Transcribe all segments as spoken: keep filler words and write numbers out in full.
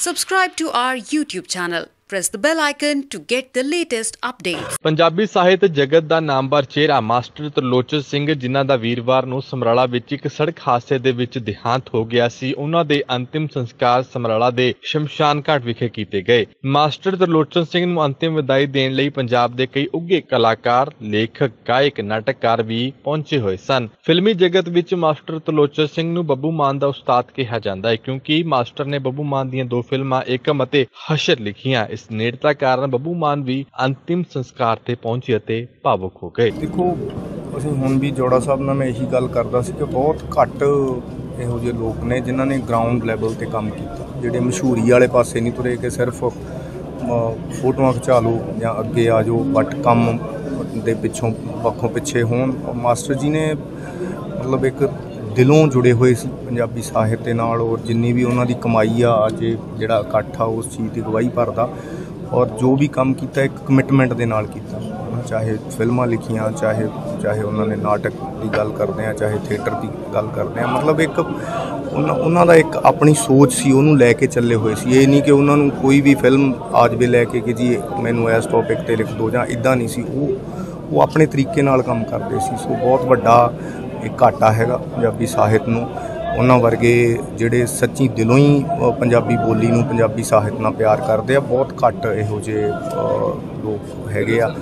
Subscribe to our YouTube channel. Press the bell icon to get the latest updates. Punjabi ਸਾਹਿਤ जगत ਦਾ ਨਾਮਵਰ ਚਿਹਰਾ master Tarlochan Singh ਜਿਨ੍ਹਾਂ ਦਾ ਵੀਰਵਾਰ ਨੂੰ ਸਮਰਾਲਾ ਵਿੱਚ ਇੱਕ ਸੜਕ ਹਾਦਸੇ ਦੇ ਵਿੱਚ ਦੇਹਾਂਤ ਹੋ ਗਿਆ ਸੀ, ਉਹਨਾਂ ਦੇ ਅੰਤਿਮ ਸੰਸਕਾਰ ਸਮਰਾਲਾ ਦੇ ਸ਼ਮਸ਼ਾਨ ਘਾਟ ਵਿਖੇ ਕੀਤੇ ਗਏ। ਮਾਸਟਰ ਤਰਲੋਚਨ ਸਿੰਘ ਨੂੰ ਅੰਤਿਮ ਵਿਦਾਈ ਦੇਣ ਲਈ ਪੰਜਾਬ ਦੇ ਕਈ ਉੱਘੇ ਕਲਾਕਾਰ, ਲੇਖਕ, ਗਾਇਕ, ਨਾਟਕਕਾਰ ਵੀ ਪਹੁੰਚੇ ਹੋਏ ਸਨ। ਫਿਲਮੀ ਜਗਤ ਵਿੱਚ ਮਾਸਟਰ ਤਰਲੋਚਨ ਸਿੰਘ ਨੂੰ ਬੱਬੂ ਮਾਨ ਦਾ ਉਸਤਾਦ ਕਿਹਾ ਜਾਂਦਾ ਹੈ ਕਿਉਂਕਿ ਮਾਸਟਰ ਨੇ ਬੱਬੂ ਮਾਨ ਦੀਆਂ ਦੋ ਫਿਲਮਾਂ ਏਕਮ ਅਤੇ ਹਸ਼ਰ ਲਿਖੀਆਂ। इस नेड़ता कारण बब्बू मान भी अंतिम संस्कार ते पहुंचे ਅਤੇ ਭਾਵੁਕ ਹੋ ਗਏ। देखो ਅਸੀਂ ਹੁਣ ਵੀ ਜੋੜਾ ਸਾਹਿਬ ਨਾਲ ਮੈਂ ਇਹੀ ਗੱਲ ਕਰਦਾ ਸੀ ਕਿ ਬਹੁਤ ਘੱਟ ਇਹੋ ਜਿਹੇ ਲੋਕ ਨੇ ਜਿਨ੍ਹਾਂ ਨੇ ਗਰਾਊਂਡ ਲੈਵਲ ਤੇ ਕੰਮ ਕੀਤਾ, ਜਿਹੜੇ ਮਸ਼ਹੂਰੀ ਵਾਲੇ ਪਾਸੇ ਨਹੀਂ ਤੁਰੇ ਕਿ ਸਿਰਫ ਫੋਟੋਆਂ ਖਿਚਾ ਲਓ ਜਾਂ ਅੱਗੇ ਆ ਜਾਓ, ਬਟ ਕੰਮ ਦੇ ਪਿੱਛੋਂ ਵੱਖੋਂ ਪਿੱਛੇ ਹੋਣ। ਮਾਸਟਰ ਜੀ ਨੇ ਮਤਲਬ ਇੱਕ ਦਿਲੋਂ जुड़े हुए सी पंजाबी ਸਾਹਿਤ ਦੇ ਨਾਲ, और जिन्नी भी उन्होंने कमाई आ अज जिहड़ा इकट्ठ आ उस चीज़ की गवाही भरदा, और जो भी काम किया एक कमिटमेंट के नाल कीता, चाहे फिल्मां लिखियां, चाहे चाहे उन्होंने नाटक की गल करते हैं, चाहे थिएटर की गल करते हैं। मतलब एक उन्हों का एक अपनी सोच सी, उन्होंने लैके चले हुए सी। ये नहीं कि उन्होंने कोई भी फिल्म आ जाए लैके कि जी मैनू इस टॉपिक पर लिख दो, जां इदां नहीं सी। वो वो अपने तरीके नाल काम करते सी। सो बहुत वड्डा एक घाटा है पंजाबी ਸਾਹਿਤ ਨੂੰ। ਉਹਨਾਂ ਵਰਗੇ ਜਿਹੜੇ ਸੱਚੀ ਦਿਲੋਂ ਹੀ ਪੰਜਾਬੀ ਬੋਲੀ ਨੂੰ, ਪੰਜਾਬੀ ਸਾਹਿਤ ਨਾਲ ਪਿਆਰ ਕਰਦੇ ਆ, ਬਹੁਤ ਘੱਟ ਇਹੋ ਜਿਹੇ ਲੋਕ ਹੈਗੇ ਆ।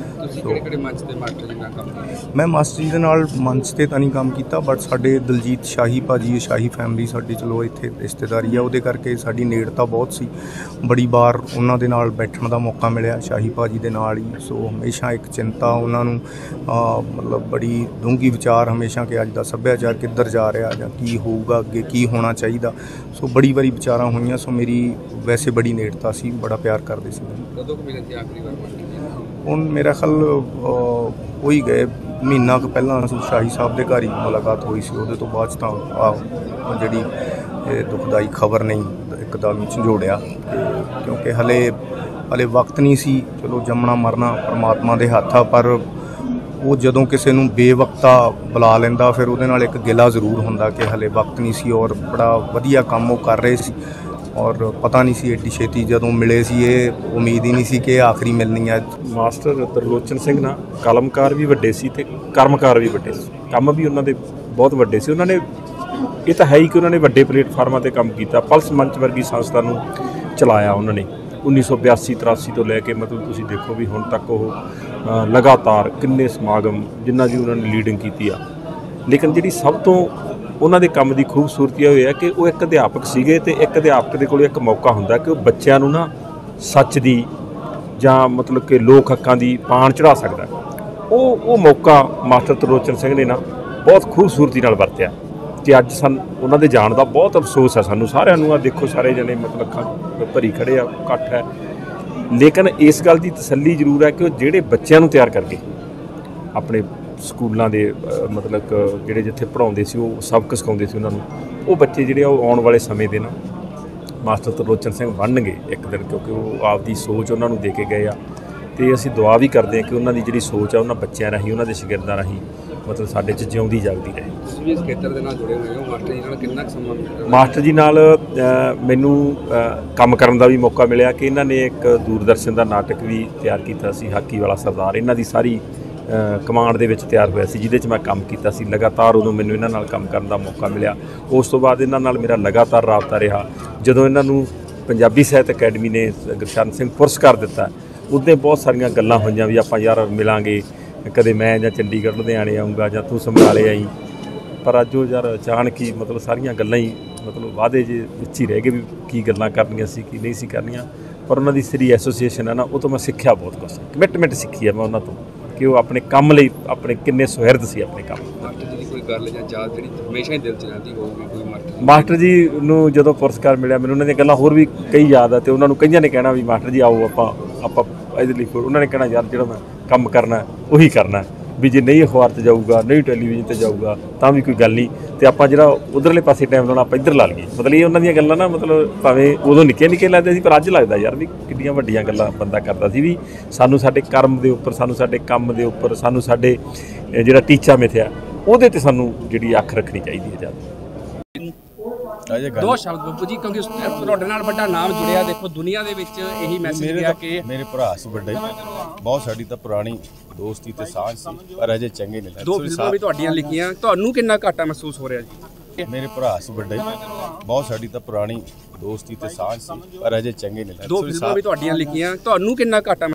ਮੈਂ ਮਾਸਟਰ ਜੀ ਦੇ ਨਾਲ ਮੰਚ 'ਤੇ ਤਾਂ ਨਹੀਂ ਕੰਮ ਕੀਤਾ, ਬਟ ਸਾਡੇ ਦਲਜੀਤ ਸ਼ਾਹੀ ਭਾਜੀ, ਸ਼ਾਹੀ ਫੈਮਿਲੀ ਸਾਡੀ ਚਲੋ ਇੱਥੇ ਰਿਸ਼ਤੇਦਾਰੀ ਆ, ਉਹਦੇ ਕਰਕੇ ਸਾਡੀ ਨੇੜਤਾ ਬਹੁਤ ਸੀ। ਬੜੀ ਵਾਰ ਉਹਨਾਂ ਦੇ ਨਾਲ ਬੈਠਣ ਦਾ ਮੌਕਾ ਮਿਲਿਆ, ਸ਼ਾਹੀ ਭਾਜੀ ਦੇ ਨਾਲ ਹੀ। ਸੋ ਹਮੇਸ਼ਾ ਇੱਕ ਚਿੰਤਾ ਉਹਨਾਂ ਨੂੰ, ਮਤਲਬ ਬੜੀ ਡੂੰਘੀ ਵਿਚਾਰ ਹਮੇਸ਼ਾ ਕਿ ਅੱਜ ਦਾ ਸੱਭਿਆਚਾਰ ਕਿੱਧਰ ਜਾ ਰਿਹਾ ਜਾਂ ਕੀ ਹੋਊਗਾ ਅੱਗੇ, ਕੀ ਹੋਣਾ ਚਾਹੀਦਾ। ਸੋ ਬੜੀ ਵਾਰੀ ਵਿਚਾਰਾਂ ਹੋਈਆਂ। ਸੋ ਮੇਰੀ ਵੈਸੇ ਬੜੀ ਨੇੜਤਾ ਸੀ, ਬੜਾ ਪਿਆਰ ਕਰਦੇ ਸੀ ਮੈਨੂੰ। ਹੁਣ ਮੇਰਾ ਖਿਆਲ ਹੋ ਹੀ ਗਏ ਮਹੀਨਾ ਕੁ ਪਹਿਲਾਂ ਅਸੀਂ ਸ਼ਾਹੀ ਸਾਹਿਬ ਦੇ ਘਰ ਹੀ ਮੁਲਾਕਾਤ ਹੋਈ ਸੀ। ਉਹਦੇ ਤੋਂ ਬਾਅਦ ਤਾਂ ਆ ਜਿਹੜੀ ਇਹ ਦੁਖਦਾਈ ਖਬਰ ਨਹੀਂ ਇੱਕਦਮ ਝੰਜੋੜਿਆ, ਕਿਉਂਕਿ ਹਲੇ ਹਲੇ ਵਕਤ ਨਹੀਂ ਸੀ। ਚਲੋ ਜੰਮਣਾ ਮਰਨਾ ਪਰਮਾਤਮਾ ਦੇ ਹੱਥ ਆ, ਪਰ ਉਹ ਜਦੋਂ ਕਿਸੇ ਨੂੰ ਬੇਵਕਤਾ ਬੁਲਾ ਲੈਂਦਾ ਫਿਰ ਉਹਦੇ ਨਾਲ ਇੱਕ ਗਿਲਾ ਜ਼ਰੂਰ ਹੁੰਦਾ ਕਿ ਹਲੇ ਵਕਤ ਨਹੀਂ ਸੀ, ਔਰ ਬੜਾ ਵਧੀਆ ਕੰਮ ਉਹ ਕਰ ਰਹੇ ਸੀ। और पता नहीं सी एडी छेती जदों मिले सी, ये उम्मीद ही नहीं सी कि आखिरी मिलनी है। मास्टर तरलोचन सिंह ना कलमकार भी वड्डे सी ते कर्मकार भी वड्डे सी, काम भी उन्होंने बहुत वड्डे सी। उन्होंने ये तो है ही कि उन्होंने वड्डे प्लेटफार्मां ते काम किया। पल्स मंच वर्गी संस्था नूं चलाया उन्होंने उन्नीस सौ बयासी तरासी तो लैके, मतलब तुसीं देखो भी हुण तक वो लगातार किन्ने समागम जिन्हां दी उन्होंने लीडिंग की आ। लेकिन जिहड़ी सब तो ਉਹਨਾਂ ਦੇ ਕੰਮ ਦੀ ਖੂਬਸੂਰਤੀ ਇਹ ਹੈ ਕਿ ਉਹ ਇੱਕ ਅਧਿਆਪਕ ਸੀਗੇ, ਤੇ ਇੱਕ ਅਧਿਆਪਕ ਦੇ ਕੋਲ ਇੱਕ ਮੌਕਾ ਹੁੰਦਾ ਕਿ ਉਹ ਬੱਚਿਆਂ ਨੂੰ ਨਾ ਸੱਚ ਦੀ ਜਾਂ ਮਤਲਬ ਕਿ ਲੋਕ ਹੱਕਾਂ ਦੀ ਪਾਣ ਚੜ੍ਹਾ ਸਕਦਾ। ਉਹ ਉਹ ਮੌਕਾ ਮਾਸਟਰ ਤਰਲੋਚਨ ਸਿੰਘ ਨੇ ਨਾ ਬਹੁਤ ਖੂਬਸੂਰਤੀ ਨਾਲ ਵਰਤਿਆ, ਤੇ ਅੱਜ ਸਾਨੂੰ ਉਹਨਾਂ ਦੇ ਜਾਣ ਦਾ ਬਹੁਤ ਅਫਸੋਸ ਹੈ ਸਾਨੂੰ ਸਾਰਿਆਂ ਨੂੰ। ਆ ਦੇਖੋ ਸਾਰੇ ਜਣੇ ਮਤਲਬ ਭਰੀ ਖੜੇ ਆ, ਇਕੱਠ ਹੈ। ਲੇਕਿਨ ਇਸ ਗੱਲ ਦੀ ਤਸੱਲੀ ਜ਼ਰੂਰ ਹੈ ਕਿ ਉਹ ਜਿਹੜੇ ਬੱਚਿਆਂ ਨੂੰ ਤਿਆਰ ਕਰਕੇ ਆਪਣੇ ਸਕੂਲਾਂ ਦੇ ਮਤਲਬ ਜਿਹੜੇ ਜਿੱਥੇ ਪੜ੍ਹਾਉਂਦੇ ਸੀ, ਉਹ ਸਬਕ ਸਿਖਾਉਂਦੇ ਸੀ ਉਹਨਾਂ ਨੂੰ, ਉਹ ਬੱਚੇ ਜਿਹੜੇ ਆ ਉਹ ਆਉਣ ਵਾਲੇ ਸਮੇਂ ਦੇ ਨਾ ਮਾਸਟਰ ਤਰਲੋਚਨ ਸਿੰਘ ਬਣਨਗੇ ਇੱਕ ਦਿਨ, ਕਿਉਂਕਿ ਉਹ ਆਪਦੀ ਸੋਚ ਉਹਨਾਂ ਨੂੰ ਦੇ ਕੇ ਗਏ ਆ। ਅਤੇ ਅਸੀਂ ਦੁਆ ਵੀ ਕਰਦੇ ਹਾਂ ਕਿ ਉਹਨਾਂ ਦੀ ਜਿਹੜੀ ਸੋਚ ਆ ਉਹਨਾਂ ਬੱਚਿਆਂ ਰਾਹੀਂ, ਉਹਨਾਂ ਦੇ ਸ਼ਾਗਿਰਦਾਂ ਰਾਹੀਂ ਮਤਲਬ ਸਾਡੇ 'ਚ ਜਿਉਂਦੀ ਜਾਗਦੀ ਰਹੇ। ਤੁਸੀਂ ਵੀ ਇਸ ਖੇਤਰ ਦੇ ਨਾਲ ਜੁੜੇ ਹੋਏ ਹੋ, ਮਾਸਟਰ ਜੀ ਨਾਲ ਕਿੰਨਾ ਕੁ ਸਮਾਂ? ਮਾਸਟਰ ਜੀ ਨਾਲ ਮੈਨੂੰ ਕੰਮ ਕਰਨ ਦਾ ਵੀ ਮੌਕਾ ਮਿਲਿਆ ਕਿ ਇਹਨਾਂ ਨੇ ਇੱਕ ਦੂਰਦਰਸ਼ਨ ਦਾ ਨਾਟਕ ਵੀ ਤਿਆਰ ਕੀਤਾ ਸੀ, ਹਾਕੀ ਵਾਲਾ ਸਰਦਾਰ। ਇਹਨਾਂ ਦੀ ਸਾਰੀ ਕਮਾਂਡ ਦੇ ਵਿੱਚ ਤਿਆਰ ਹੋਇਆ ਸੀ, ਜਿਹਦੇ 'ਚ ਮੈਂ ਕੰਮ ਕੀਤਾ ਸੀ ਲਗਾਤਾਰ। ਉਦੋਂ ਮੈਨੂੰ ਇਹਨਾਂ ਨਾਲ ਕੰਮ ਕਰਨ ਦਾ ਮੌਕਾ ਮਿਲਿਆ। ਉਸ ਤੋਂ ਬਾਅਦ ਇਹਨਾਂ ਨਾਲ ਮੇਰਾ ਲਗਾਤਾਰ ਰਾਬਤਾ ਰਿਹਾ। ਜਦੋਂ ਇਹਨਾਂ ਨੂੰ ਪੰਜਾਬੀ ਸਾਹਿਤ ਅਕੈਡਮੀ ਨੇ ਗੁਰਸ਼ਰਨ ਸਿੰਘ ਪੁਰਸਕਾਰ ਦਿੱਤਾ, ਉੱਦਾਂ ਬਹੁਤ ਸਾਰੀਆਂ ਗੱਲਾਂ ਹੋਈਆਂ ਵੀ ਆਪਾਂ ਯਾਰ ਮਿਲਾਂਗੇ, ਕਦੇ ਮੈਂ ਜਾਂ ਚੰਡੀਗੜ੍ਹ ਲੁਧਿਆਣੇ ਆਊਂਗਾ ਜਾਂ ਤੂੰ ਸਮਰਾਲੇ ਆਈ। ਪਰ ਅੱਜ ਉਹ ਯਾਰ ਅਚਾਨਕ ਹੀ ਮਤਲਬ ਸਾਰੀਆਂ ਗੱਲਾਂ ਹੀ ਮਤਲਬ ਵਾਅਦੇ ਜੇ ਵਿੱਚ ਹੀ ਰਹਿ ਗਏ ਵੀ ਕੀ ਗੱਲਾਂ ਕਰਨੀਆਂ ਸੀ, ਕੀ ਨਹੀਂ ਸੀ ਕਰਨੀਆਂ। ਪਰ ਉਹਨਾਂ ਦੀ ਜਿਹੜੀ ਐਸੋਸੀਏਸ਼ਨ ਹੈ ਨਾ, ਉਹ ਤੋਂ ਮੈਂ ਸਿੱਖਿਆ ਬਹੁਤ ਕੁਛ, ਕਮਿਟਮੈਂਟ ਸਿੱਖੀ ਹੈ ਮੈਂ ਉਹਨਾਂ ਤੋਂ ਕਿ ਉਹ ਆਪਣੇ ਕੰਮ ਲਈ ਆਪਣੇ ਕਿੰਨੇ ਸੁਹਿਰਦ ਸੀ ਆਪਣੇ ਕੰਮ। ਮਾਸਟਰ ਜੀ ਦੀ ਕੋਈ ਗੱਲ ਜਾਂ ਯਾਦ ਜਿਹੜੀ ਹਮੇਸ਼ਾ ਹੀ ਦਿਲ 'ਚ ਰਹਿੰਦੀ ਹੋਊਗੀ ਕੋਈ ਮਾਸਟਰ ਮਾਸਟਰ ਜੀ ਨੂੰ ਜਦੋਂ ਪੁਰਸਕਾਰ ਮਿਲਿਆ, ਮੈਨੂੰ ਉਹਨਾਂ ਦੀਆਂ ਗੱਲਾਂ ਹੋਰ ਵੀ ਕਈ ਯਾਦ ਆ। ਅਤੇ ਉਹਨਾਂ ਨੂੰ ਕਈਆਂ ਨੇ ਕਹਿਣਾ ਵੀ ਮਾਸਟਰ ਜੀ ਆਓ ਆਪਾਂ ਆਪਾਂ ਇਹਦੇ ਲਈ, ਉਹਨਾਂ ਨੇ ਕਹਿਣਾ ਯਾਰ ਜਿਹੜਾ ਮੈਂ ਕੰਮ ਕਰਨਾ ਉਹੀ ਕਰਨਾ, ਵੀ ਜੇ ਨਹੀਂ ਅਖਬਾਰ 'ਚ ਜਾਊਗਾ, ਨਹੀਂ ਟੈਲੀਵਿਜ਼ਨ 'ਤੇ ਜਾਊਗਾ ਤਾਂ ਵੀ ਕੋਈ ਗੱਲ ਨਹੀਂ, ਅਤੇ ਆਪਾਂ ਜਿਹੜਾ ਉਧਰਲੇ ਪਾਸੇ ਟਾਈਮ ਲਾਉਣਾ ਆਪਾਂ ਇੱਧਰ ਲਾ ਲਈਏ। ਮਤਲਬ ਇਹ ਉਹਨਾਂ ਦੀਆਂ ਗੱਲਾਂ ਨਾ ਮਤਲਬ ਭਾਵੇਂ ਉਦੋਂ ਨਿੱਕੇ ਨਿੱਕੇ ਲੱਗਦੇ ਸੀ, ਪਰ ਅੱਜ ਲੱਗਦਾ ਯਾਰ ਵੀ ਕਿੰਨੀਆਂ ਵੱਡੀਆਂ ਗੱਲਾਂ ਬੰਦਾ ਕਰਦਾ ਸੀ। ਵੀ ਸਾਨੂੰ ਸਾਡੇ ਕਰਮ ਦੇ ਉੱਪਰ, ਸਾਨੂੰ ਸਾਡੇ ਕੰਮ ਦੇ ਉੱਪਰ, ਸਾਨੂੰ ਸਾਡੇ ਜਿਹੜਾ ਟੀਚਾ ਮਿਥਿਆ ਉਹਦੇ 'ਤੇ ਸਾਨੂੰ ਜਿਹੜੀ ਅੱਖ ਰੱਖਣੀ ਚਾਹੀਦੀ ਹੈ। ਜਦ ਰਾਜੇ ਦੋ ਸ਼ਬਦ ਬੱਬੂ ਜੀ, ਕਿਉਂਕਿ ਤੁਹਾਡੇ ਨਾਲ ਵੱਡਾ ਨਾਮ ਜੁੜਿਆ, ਦੇਖੋ ਦੁਨੀਆ ਦੇ ਵਿੱਚ ਇਹੀ ਮੈਸੇਜ ਗਿਆ ਕਿ ਮੇਰੇ ਭਰਾ ਸੀ ਵੱਡੇ, ਬਹੁਤ ਸਾਡੀ ਤਾਂ ਪੁਰਾਣੀ ਦੋਸਤੀ ਤੇ ਸਾਂਝ ਸੀ, ਪਰ ਅਜੇ ਚੰਗੇ ਨਹੀਂ ਲੱਗਦੇ। ਦੋ ਫਿਲਮਾਂ ਵੀ ਤੁਹਾਡੀਆਂ ਲਿਖੀਆਂ, ਤੁਹਾਨੂੰ ਕਿੰਨਾ ਘਾਟਾ ਮਹਿਸੂਸ ਹੋ ਰਿਹਾ ਜੀ? ਮੇਰੇ ਭਰਾ ਸੀ ਵੱਡੇ, ਬਹੁਤ ਸਾਡੀ ਤਾਂ ਪੁਰਾਣੀ ਦੋਸਤੀ ਤੇ ਸਾਂਝ ਸੀ, ਪਰ ਅਜੇ ਚੰਗੇ ਨਹੀਂ ਲੱਗਦੇ। ਦੋ ਫਿਲਮਾਂ ਵੀ ਤੁਹਾਡੀਆਂ ਲਿਖੀਆਂ, ਤੁਹਾਨੂੰ ਕਿੰਨਾ ਘਾਟਾ